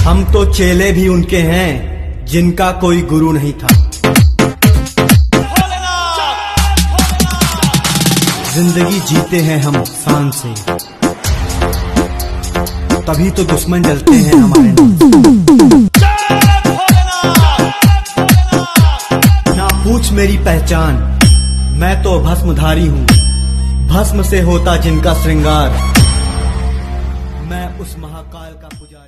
हम तो चेले भी उनके हैं जिनका कोई गुरु नहीं था। जिंदगी जीते हैं हम शान से, तभी तो दुश्मन जलते हैं हमारे नाम। ना पूछ मेरी पहचान, मैं तो भस्मधारी हूँ। भस्म से होता जिनका श्रृंगार, मैं उस महाकाल का पुजारी।